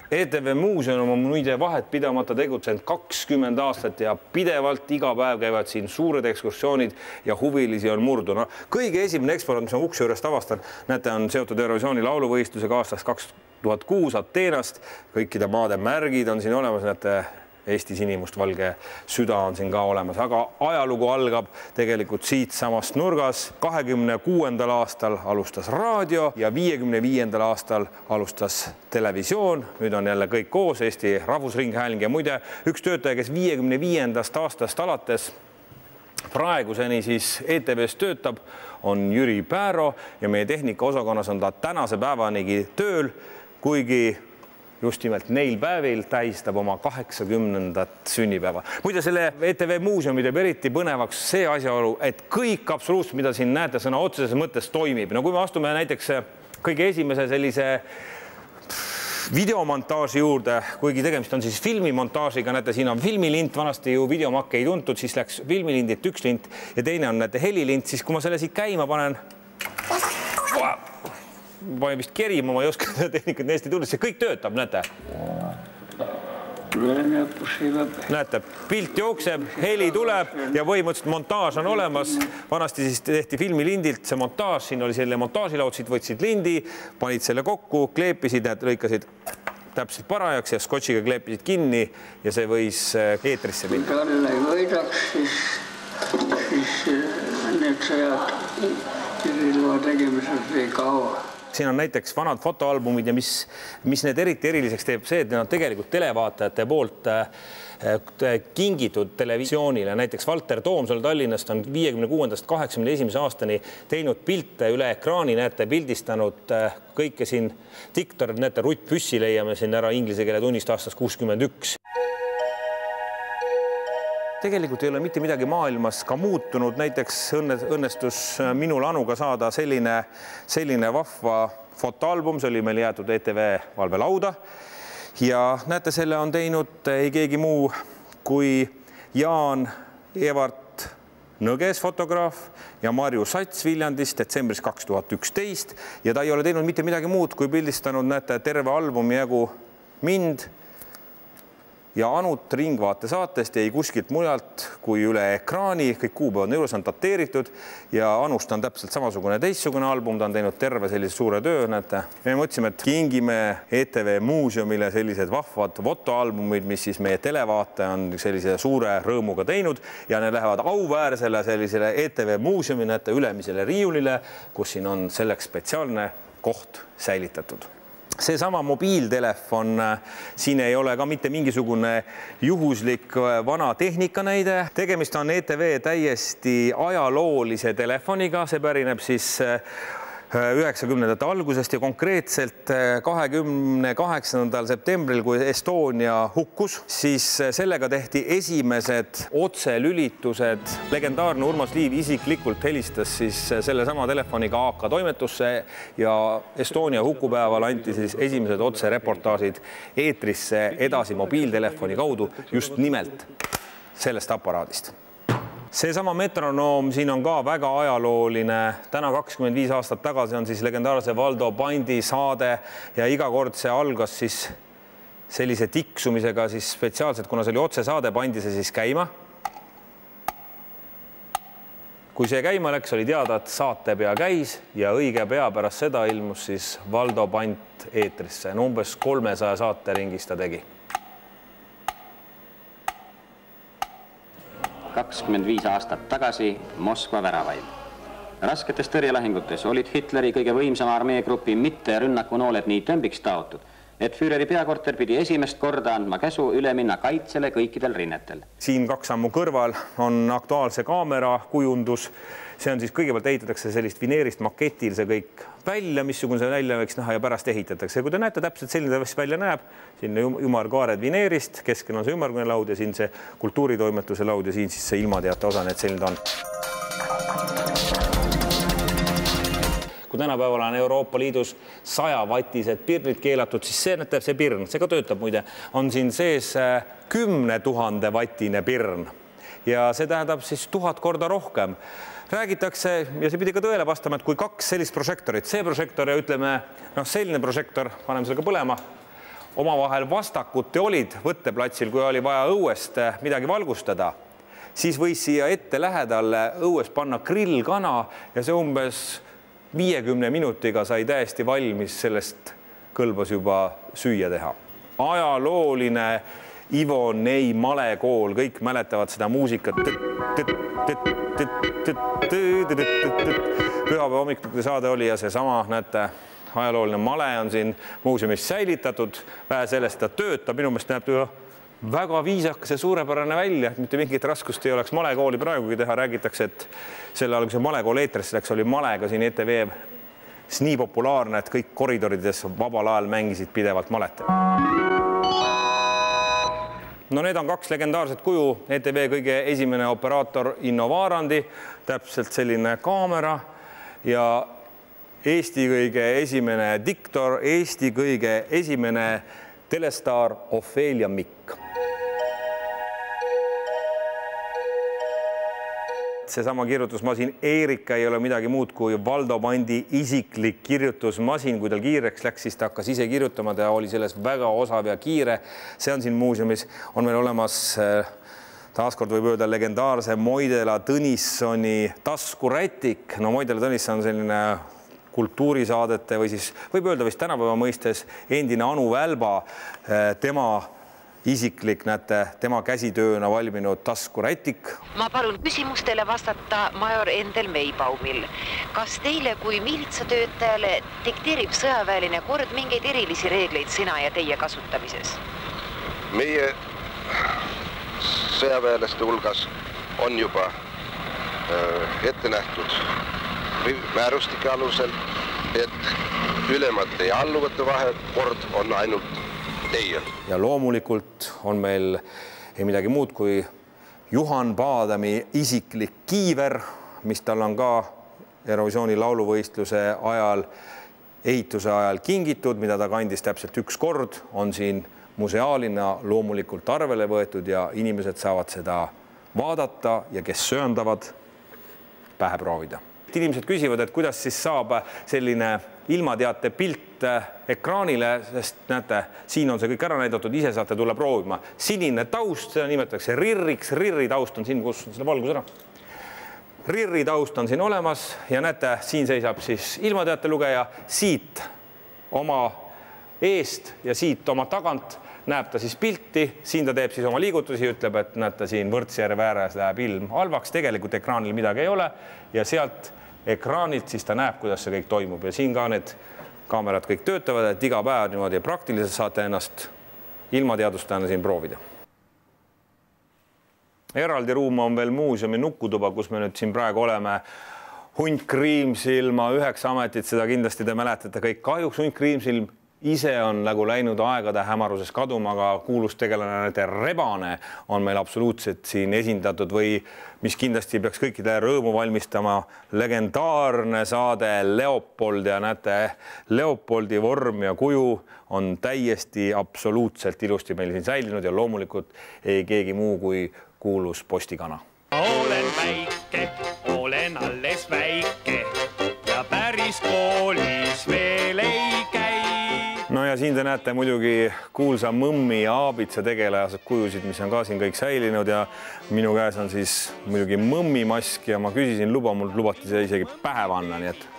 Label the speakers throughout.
Speaker 1: ETV Muuseum on muide vahet pidamata tegutsenud 20 aastat ja pidevalt iga päev käivad siin suured ekskursioonid ja huvilisi on murdu. No, kõige esimene eksponaat, mis ma ukse juurest avastan, näete, on seotud Eurovisiooni lauluvõistlusega aastast 2006 Ateenast. Kõikide maade märgid on siin olemas, näete, Eesti sinimustvalge süda on siin ka olemas, aga ajalugu algab tegelikult siit samast nurgas. 26. aastal alustas raadio ja 55. aastal alustas televisioon. Nüüd on jälle kõik koos, Eesti Rahvusringhääling ja muide üks töötaja, kes 55. aastast alates praeguseni siis ETV-s töötab, on Jüri Pääro ja meie tehnikaosakonnas on ta tänase päevanigi tööl, kuigi just nimelt neil päevil tähistab oma 80. sünnipäeva. Muide, selle ETV Muuseumi teeb eriti põnevaks see asjaolu, et kõik absoluutselt, mida siin näete, sõna otseses mõttes toimib. No kui me astume näiteks kõige esimese sellise videomontaaži juurde, kuigi tegemist on siis filmimontaažiga, näete, siin on filmilint, vanasti ju videomakke ei tuntud, siis läks filmilindit üks lint ja teine on, näete, helilint, siis kui ma selle siit käima panen, ma vist kerima, ma ei oska seda tehnikat hästi tulla, see kõik töötab, näete. Näete, pilt jookseb, heli tuleb ja põhimõtteliselt montaaž on olemas. Vanasti siis tehti filmilindilt see montaaž, siin oli selle montaažilaud, siit võtsid lindi, panid selle kokku, kleepisid, lõikasid täpselt parajaks ja skotšiga kleepisid kinni ja see võis eetrisse minna.
Speaker 2: Kui talle ei võidaks, siis need sõjad Kirillova tegemises ei kaua.
Speaker 1: Siin on näiteks vanad fotoalbumid ja mis need eriti eriliseks teeb see, et need on tegelikult televaatajate poolt kingitud televisioonile. Näiteks Valter Toomsalu Tallinnast on 56.–81. aastani teinud pilte üle ekraani, näete, pildistanud kõike siin diktorid, näete, Rutt Püssi leiame siin ära inglise keele tunnist aastast 61. Tegelikult ei ole mitte midagi maailmas ka muutunud. Näiteks õnnestus minul Anuga saada selline vahva fotoalbum, see oli meil jäetud ETV valvelauda. Ja näete, selle on teinud ei keegi muu kui Jaan Evart Nõges, fotograaf, ja Marju Sats Viljandist detsembris 2011. Ja ta ei ole teinud mitte midagi muud, kui pildistanud, näete, terve albumi jagu mind ja Anut Ringvaate saatest jäi kuskilt mujalt kui üle ekraani, kõik kuupäevad juures on dateeritud ja Anust on täpselt samasugune teistsugune album, ta on teinud terve sellise suure töö, näete. Me mõtlesime, et kingime ETV Muuseumile sellised vahvad fotoalbumid, mis siis meie televaate on sellise suure rõõmuga teinud ja need lähevad auväärsele sellisele ETV Muuseumi, näete, ülemisele riiulile, kus siin on selleks spetsiaalne koht säilitatud. Seesama mobiiltelefon, siin ei ole ka mitte mingisugune juhuslik vana tehnika näide. Tegemist on ETV täiesti ajaloolise telefoniga, see pärineb siis 90. algusest ja konkreetselt 28. septembril, kui Estonia hukkus, siis sellega tehti esimesed otselülitused. Legendaarne Urmas Liiv isiklikult helistas siis sellesama telefoniga AK toimetusse ja Estonia hukupäeval anti siis esimesed otsereportaažid eetrisse edasi mobiiltelefoni kaudu just nimelt sellest aparaadist. Seesama metronoom siin on ka väga ajalooline. Täna 25 aastat tagasi on siis legendaarse Valdo Pandi saade ja iga kord see algas siis sellise tiksumisega siis spetsiaalselt, kuna see oli otsesaade, pandi see siis käima. Kui see käima läks, oli teada, et saatepea käis ja õige pea pärast seda ilmus siis Valdo Pant eetrisse. Umbes 300 saateringis ta tegi.
Speaker 3: 25 aastat tagasi Moskva väravail. Rasketes tõrjelahingutes olid Hitleri kõige võimsama armeegrupi mitte rünnakunooled nii tõmbiks taotud, et Führeri peakorter pidi esimest korda andma käsu üle minna kaitsele kõikidel rinnetel.
Speaker 1: Siin 2 sammu kõrval on Aktuaalse kaamera kujundus. See on siis kõigepealt ehitatakse sellist vineerist maketil see kõik välja, missugune see välja võiks näha ja pärast ehitatakse. Ja kui te näete täpselt selline välja näeb, siin ümarkaared vineerist, keskel on see ümmargune laud ja siin see kultuuritoimetuse laud ja siin siis see ilmateate osa, need selline on. Kui tänapäeval on Euroopa Liidus 100-vatised pirnid keelatud, siis see, näete, see pirn, see ka töötab muide, on siin sees 10 000 vatine pirn ja see tähendab siis 1000 korda rohkem. Räägitakse, ja see pidi ka tõele vastama, et kui 2 sellist prožektorit, see prožektor ja ütleme, selline prožektor, paneme selle ka põlema, omavahel vastakuti olid võtteplatsil, kui oli vaja õuest midagi valgustada, siis võis siia ette lähedal õues panna grillkana ja see umbes 50 minutiga sai täiesti valmis, sellest kõlbas juba süüa teha. Ajalooline Ivo Nei malekool, kõik mäletavad seda muusikat. Pühapäeva hommikuti saade oli ja seesama, näete, ajalooline male on siin muuseumis säilitatud. Vähe sellest, ta töötab, minu meelest näeb väga viisakas ja suurepärane välja, et mitte mingit raskust ei oleks malekooli praegugi teha. Räägitakse, et selle alguse malekool eetrisse läks, oli malega siin ETV nii populaarne, et kõik koridorides vabal ajal mängisid pidevalt malet. No need on kaks legendaarset kuju. ETV kõige esimene operaator Inno Vaarandi, täpselt selline kaamera ja Eesti kõige esimene diktor, Eesti kõige esimene telestaar Ofelia Mikk. Seesama kirjutusmasin Eerika ei ole midagi muud kui Valdo Pandi isiklik kirjutusmasin. Kui tal kiireks läks, siis ta hakkas ise kirjutama. Ta oli selles väga osav ja kiire. See on siin muuseumis. On meil olemas, taaskord võib öelda, legendaarse Moidela Tõnissoni taskurätik. No Moidela Tõnisson on selline kultuurisaadete või siis võib öelda vist tänapäeva mõistes endine Anu Välba, tema isiklik, näete, tema käsitööna valminud taskurätik.
Speaker 4: Ma palun küsimustele vastata major Endel Meibaumil. Kas teile kui miilitsatöötajale dikteerib sõjaväeline kord mingeid erilisi reegleid sina ja teie kasutamises?
Speaker 5: Meie sõjaväelaste hulgas on juba ette nähtud määrustike alusel, et ülemate ja alluvate vahel kord on ainult teie.
Speaker 1: Ja loomulikult on meil ei midagi muud kui Juhan Paadami isiklik kiiver, mis tal on ka Eurovisiooni lauluvõistluse ajal, ehituse ajal kingitud, mida ta kandis täpselt üks kord, on siin museaalina loomulikult arvele võetud ja inimesed saavad seda vaadata ja kes söandavad, pähe proovida. Inimesed küsivad, et kuidas siis saab selline ilmateate pilt ekraanile, sest näete, siin on see kõik ära näidatud, ise saate tulla proovima. Sinine taust, seda nimetatakse rirriks, rirri taust on siin, kus on selle valgus ära. Rirri taust on siin olemas ja näete, siin seisab siis ilmateate lugeja, siit oma eest ja siit oma tagant näeb ta siis pilti, siin ta teeb siis oma liigutusi, ütleb, et näete, siin Võrtsjärve ääres läheb ilm halvaks, tegelikult ekraanil midagi ei ole ja sealt ekraanilt siis ta näeb, kuidas see kõik toimub ja siin ka need kaamerad kõik töötavad, et iga päev niimoodi praktiliselt saate ennast ilmateadustajana siin proovida. Eraldi ruum on veel muuseumi nukutuba, kus me nüüd siin praegu oleme. Hunt Kriimsilma 9 ametit, seda kindlasti te mäletate kõik. Kahjuks Hunt Kriimsilm ise on nagu läinud aegade hämaruses kaduma, aga kuulus tegelane Rebane on meil absoluutselt siin esindatud või mis kindlasti peaks kõikide rõõmu valmistama, legendaarne saade Leopold ja näete, Leopoldi vorm ja kuju on täiesti absoluutselt ilusti meil siin säilinud ja loomulikult ei keegi muu kui kuulus postikana.
Speaker 6: Olen väike, olen alles väike ja päris koolis veel ei käi.
Speaker 1: No ja siin te näete muidugi kuulsa Mõmmi ja Aabitsa tegelased kujusid, mis on ka siin kõik säilinud ja minu käes on siis muidugi Mõmmi mask ja ma küsisin luba, mul lubati see isegi pähe panna, nii et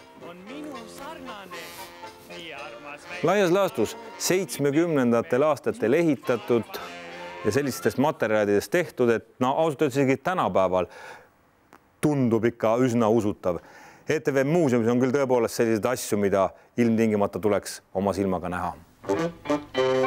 Speaker 1: laias laastus 70. aastatel ehitatud ja sellistest materjalidest tehtud, et no ausalt öeldes isegi tänapäeval tundub ikka üsna usutav. ETV muuseumis on küll tõepoolest selliseid asju, mida ilmtingimata tuleks oma silmaga näha.